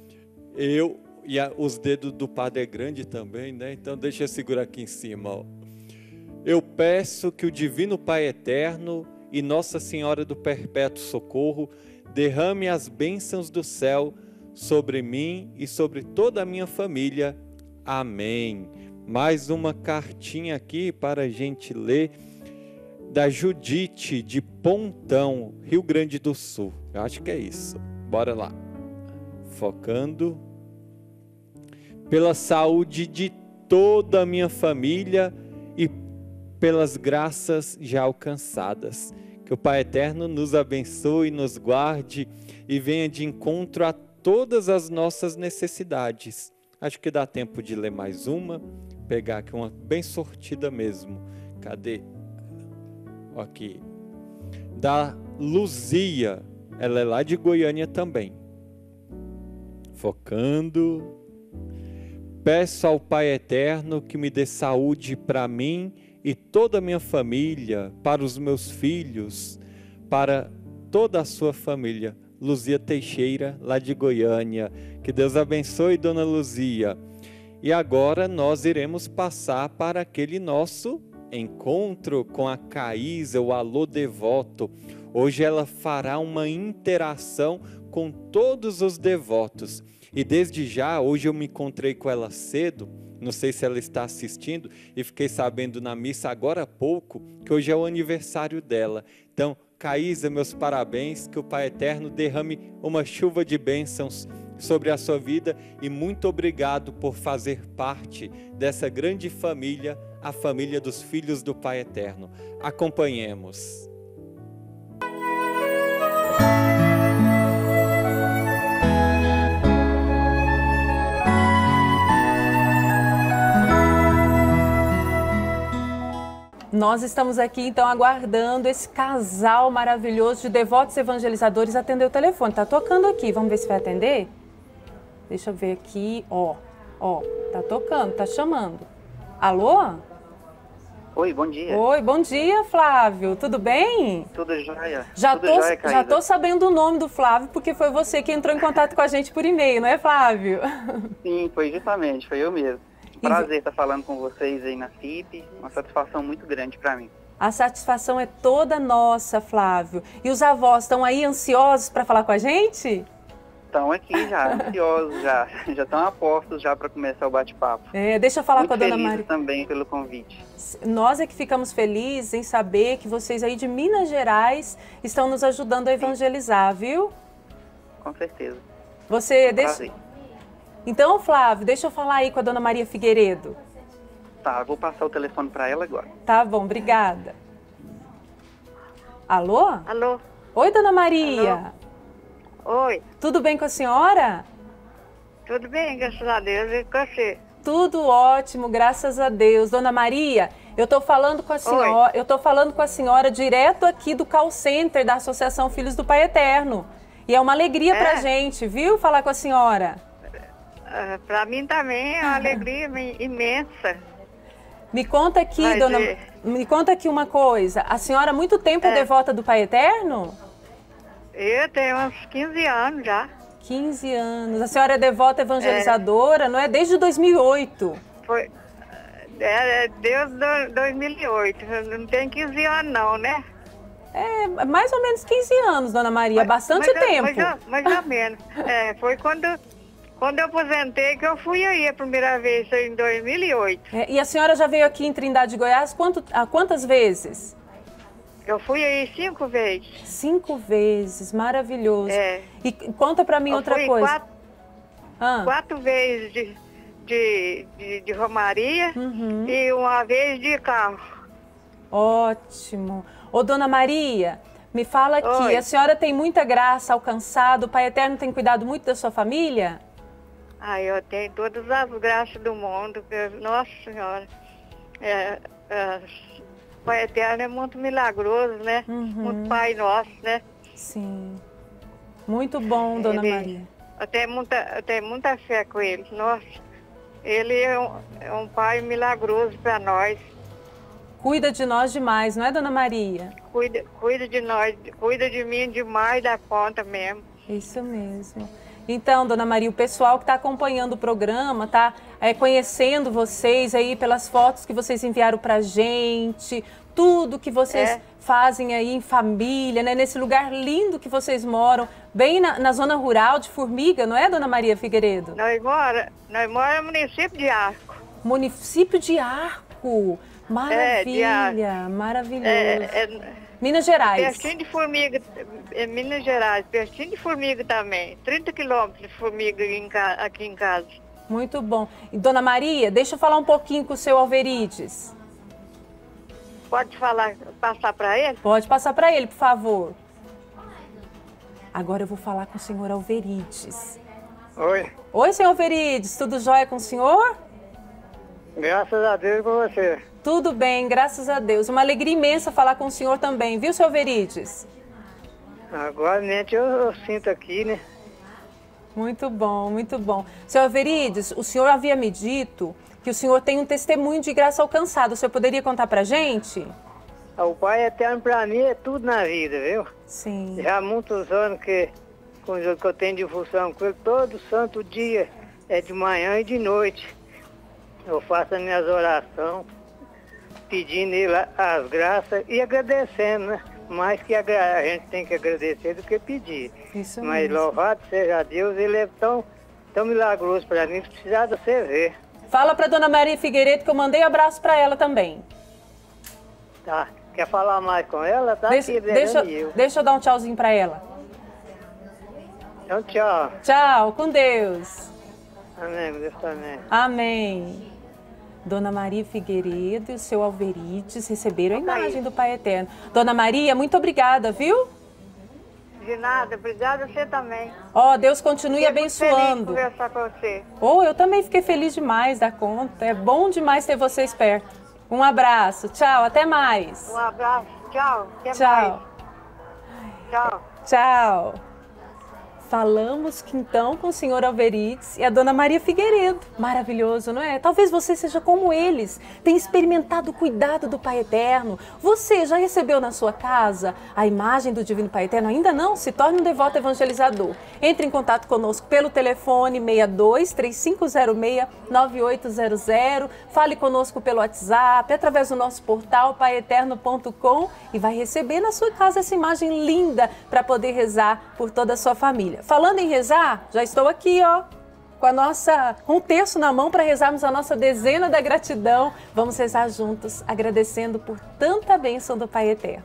Os dedos do padre é grande também, né? Então deixa eu segurar aqui em cima, ó. Eu peço que o Divino Pai Eterno e Nossa Senhora do Perpétuo Socorro derrame as bênçãos do céu sobre mim e sobre toda a minha família. Amém. Mais uma cartinha aqui para a gente ler, da Judite de Pontão, Rio Grande do Sul. Eu acho que é isso. Bora lá. Focando. Pela saúde de toda a minha família e pelas graças já alcançadas. Que o Pai Eterno nos abençoe, nos guarde e venha de encontro a todas as nossas necessidades. Acho que dá tempo de ler mais uma, pegar aqui uma bem sortida mesmo. Cadê? Aqui. Da Luzia, ela é lá de Goiânia também. Focando. Peço ao Pai Eterno que me dê saúde para mim e toda a minha família, para os meus filhos, para toda a sua família. Luzia Teixeira, lá de Goiânia. Que Deus abençoe, dona Luzia. E agora nós iremos passar para aquele nosso encontro com a Caísa, o Alô Devoto. Hoje ela fará uma interação com todos os devotos. E desde já, hoje eu me encontrei com ela cedo, não sei se ela está assistindo, e fiquei sabendo na missa agora há pouco, que hoje é o aniversário dela. Então, Caísa, meus parabéns, que o Pai Eterno derrame uma chuva de bênçãos sobre a sua vida e muito obrigado por fazer parte dessa grande família, a família dos filhos do Pai Eterno. Acompanhemos. Nós estamos aqui, então, aguardando esse casal maravilhoso de devotos evangelizadores atender o telefone. Tá tocando aqui, vamos ver se vai atender? Deixa eu ver aqui, ó, tá tocando, tá chamando. Alô? Oi, bom dia. Oi, bom dia, Flávio, tudo bem? Tudo jóia. Já Caísa. tô sabendo o nome do Flávio, porque foi você que entrou em contato com a gente por e-mail, não é, Flávio? Sim, foi eu mesmo. Prazer estar falando com vocês aí na FIP, uma satisfação muito grande para mim. A satisfação é toda nossa, Flávio. E os avós estão aí ansiosos para falar com a gente? Estão aqui já, ansiosos já. Já estão a postos já para começar o bate-papo. Deixa eu falar Muito com a dona felizes Maria. também pelo convite. Nós é que ficamos felizes em saber que vocês aí de Minas Gerais estão nos ajudando a evangelizar, viu? Com certeza. Você deixa... Prazer. Então, Flávio, deixa eu falar aí com a dona Maria Figueiredo. Tá, vou passar o telefone para ela agora. Tá bom, obrigada. Alô? Alô? Oi, dona Maria. Alô? Oi. Tudo bem com a senhora? Tudo bem, graças a Deus. E com você? Tudo ótimo, graças a Deus. Dona Maria, eu tô falando com a senhora, direto aqui do call center da Associação Filhos do Pai Eterno. E é uma alegria pra gente, viu, falar com a senhora. Para mim também é uma alegria imensa. Me conta aqui, me conta aqui uma coisa. A senhora há muito tempo é devota do Pai Eterno? Eu tenho uns 15 anos já. 15 anos. A senhora é devota evangelizadora, não é? Desde 2008. Foi. Desde 2008. Não tem 15 anos não, né? É, mais ou menos 15 anos, dona Maria. Bastante tempo. Mais ou menos. Foi quando eu aposentei que eu fui aí a primeira vez, em 2008. E a senhora já veio aqui em Trindade, Goiás, quantas vezes? Eu fui aí 5 vezes. 5 vezes, maravilhoso. E conta pra mim outra coisa. 4 vezes de romaria e uma vez de carro. Ótimo. Ô, dona Maria, me fala aqui, Oi. A senhora tem muita graça alcançada, o Pai Eterno tem cuidado muito da sua família? Eu tenho todas as graças do mundo, Nossa Senhora. O Pai Eterno é muito milagroso, né? Muito Pai Nosso, né? Sim. Muito bom, dona Maria. Eu tenho muita fé com ele. Nossa, ele é um Pai milagroso para nós. Cuida de nós demais, não é, dona Maria? Cuida de nós, cuida de mim demais da conta mesmo. Isso mesmo. Então, dona Maria, o pessoal que está acompanhando o programa, tá conhecendo vocês aí pelas fotos que vocês enviaram pra gente, tudo que vocês fazem aí em família, né? Nesse lugar lindo que vocês moram, bem na zona rural de Formiga, não é, dona Maria Figueiredo? Nós moramos no município de Arco. Município de Arco. Maravilha, maravilhoso. Minas Gerais. Pertinho de Formiga, Minas Gerais, pertinho de Formiga também. 30 quilômetros de Formiga aqui em casa. Muito bom. E, dona Maria, deixa eu falar um pouquinho com o seu Alverides. Pode passar para ele? Pode passar para ele, por favor. Agora eu vou falar com o senhor Alverides. Oi. Oi, senhor Alverides, tudo jóia com o senhor? Graças a Deus com você. Tudo bem, graças a Deus. Uma alegria imensa falar com o senhor também, viu, seu Alverides? Agora mente eu sinto aqui, né? Muito bom, muito bom. Seu Alverides, o senhor havia me dito que o senhor tem um testemunho de graça alcançada. O senhor poderia contar pra gente? O Pai Eterno pra mim é tudo na vida, viu? Sim. Já há muitos anos que eu tenho difusão com ele, todo santo dia, de manhã e de noite. Eu faço as minhas orações, pedindo ele as graças e agradecendo, né? Mais que a gente tem que agradecer do que pedir. Isso Mas mesmo. louvado seja Deus, ele é tão milagroso para mim, que precisa de você ver. Fala pra dona Maria Figueiredo que eu mandei abraço pra ela também. Tá. Quer falar mais com ela? Tá Deixa eu dar um tchauzinho pra ela. Então, tchau. Tchau, com Deus. Amém, Deus também. Amém. Dona Maria Figueiredo e o seu Alverides receberam a imagem do Pai Eterno. Dona Maria, muito obrigada, viu? De nada, obrigada você também. Deus continue abençoando. Feliz conversar com você. Eu também fiquei feliz demais da conta. É bom demais ter vocês perto. Um abraço, tchau, até mais. Um abraço, tchau. Até Tchau. mais. Tchau. Tchau. Falamos que então com o senhor Alverides e a dona Maria Figueiredo. Maravilhoso, não é? Talvez você seja como eles, tenha experimentado o cuidado do Pai Eterno. Você já recebeu na sua casa a imagem do Divino Pai Eterno? Ainda não? Se torne um devoto evangelizador. Entre em contato conosco pelo telefone 62-3506-9800. Fale conosco pelo WhatsApp, através do nosso portal paieterno.com e vai receber na sua casa essa imagem linda para poder rezar por toda a sua família. Falando em rezar, já estou aqui, ó, com um terço na mão para rezarmos a nossa dezena da gratidão. Vamos rezar juntos, agradecendo por tanta bênção do Pai Eterno.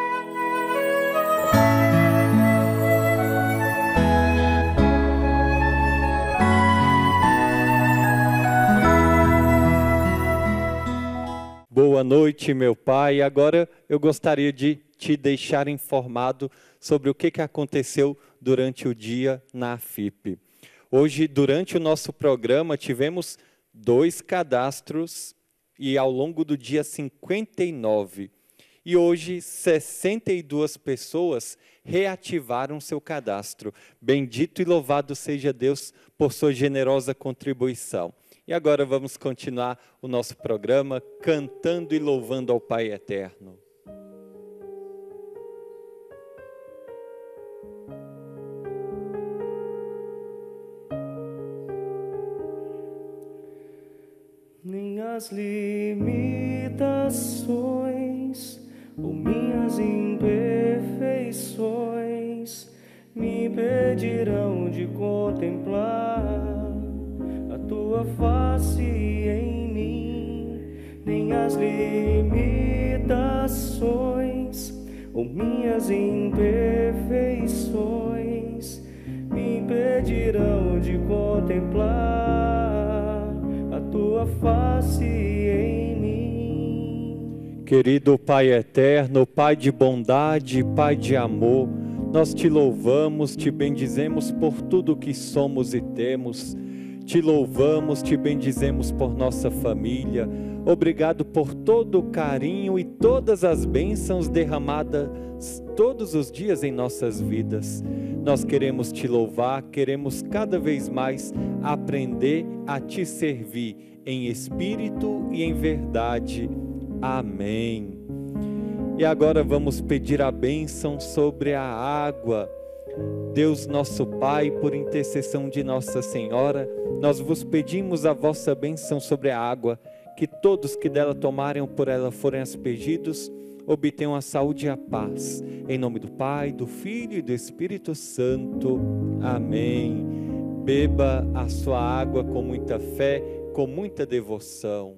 Boa noite, meu Pai. Agora eu gostaria de te deixar informado sobre o que aconteceu durante o dia na AFIP. Hoje, durante o nosso programa, tivemos 2 cadastros e ao longo do dia 59. E hoje 62 pessoas reativaram seu cadastro. Bendito e louvado seja Deus por sua generosa contribuição. E agora vamos continuar o nosso programa cantando e louvando ao Pai Eterno. Nem as limitações ou minhas imperfeições me impedirão de contemplar a tua face em mim. Nem as limitações ou minhas imperfeições me impedirão de contemplar a tua face em mim. Querido Pai Eterno, Pai de bondade, Pai de amor, nós te louvamos, te bendizemos por tudo que somos e temos. Te louvamos, te bendizemos por nossa família. Obrigado por todo o carinho e todas as bênçãos derramadas todos os dias em nossas vidas. Nós queremos te louvar, queremos cada vez mais aprender a te servir em espírito e em verdade. Amém. E agora vamos pedir a bênção sobre a água. Deus nosso Pai, por intercessão de Nossa Senhora, nós vos pedimos a vossa bênção sobre a água, que todos que dela tomarem ou por ela forem aspergidos, obtenham a saúde e a paz. Em nome do Pai, do Filho e do Espírito Santo. Amém. Beba a sua água com muita fé, com muita devoção.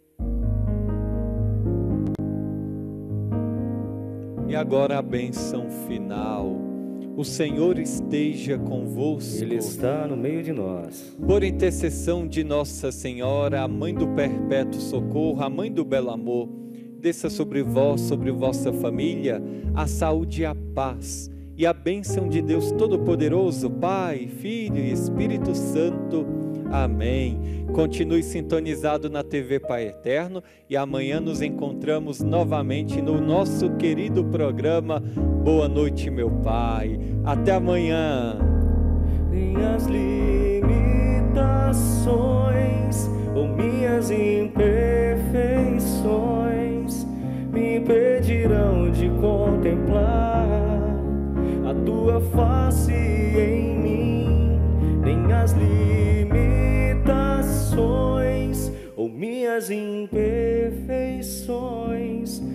E agora a bênção final. O Senhor esteja convosco. Ele está no meio de nós. Por intercessão de Nossa Senhora, a Mãe do Perpétuo Socorro, a Mãe do Belo Amor, desça sobre vós, sobre vossa família, a saúde e a paz. E a bênção de Deus Todo-Poderoso, Pai, Filho e Espírito Santo. Amém. Continue sintonizado na TV Pai Eterno e amanhã nos encontramos novamente no nosso querido programa Boa Noite, meu Pai. Até amanhã. Nem as limitações ou minhas imperfeições me impedirão de contemplar a tua face em mim. Nem as limitações ou minhas imperfeições